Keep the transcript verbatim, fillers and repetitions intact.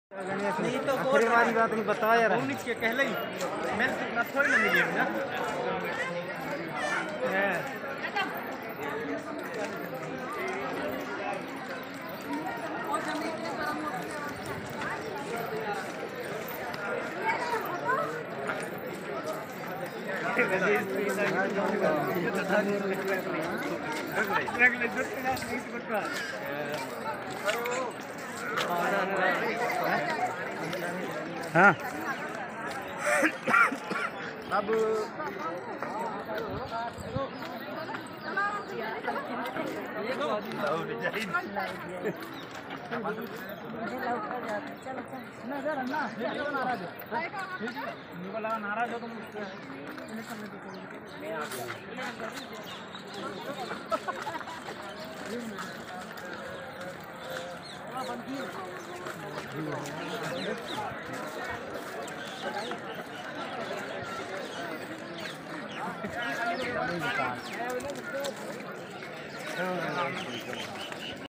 नहीं तो आखिरी वाली बात नहीं बताओ यार। उन्नीस के कहले मैं ना थोड़ी ना मिली ना है हाँ अब नाराज हो तुम